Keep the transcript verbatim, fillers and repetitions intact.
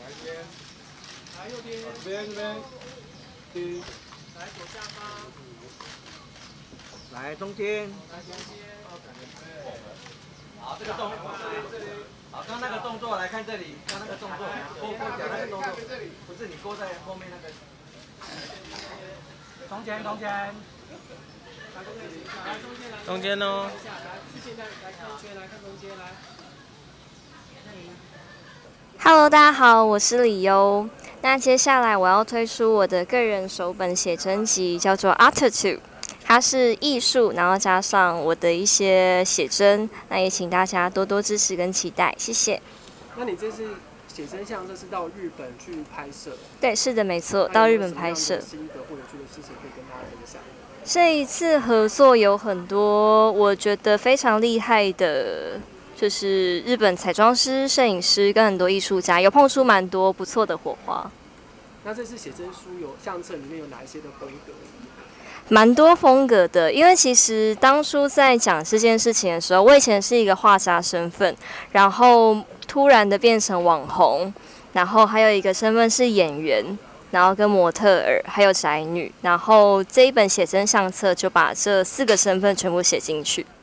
来这边， 来右边， 这边这边，第， 来左下方， 来中间， 来中间。 好，这个动，好，刚刚那个动作来看这里，刚刚那个动作，勾勾脚那个动作，不是你勾在后面那个。中间中间。 中间哦。 来，现在来看一圈，来看中间，来。 Hello， 大家好，我是李优。那接下来我要推出我的个人手本写真集，叫做《Attitude》，它是艺术，然后加上我的一些写真。那也请大家多多支持跟期待，谢谢。 那你这次写真相册是到日本去拍摄？ 对，是的，没错，到日本拍摄。 心得或有趣的事情可以跟大家分享。 这一次合作有很多我觉得非常厉害的，就是日本彩妆师、摄影师跟很多艺术家，有碰出蛮多不错的火花。 那这次写真书有相册里面有哪一些的风格？ 蛮多风格的，因为其实当初在讲这件事情的时候，我以前是一个画家身份，然后突然的变成网红，然后还有一个身份是演员，然后跟模特儿，还有宅女，然后这一本写真相册就把这四个身份全部写进去。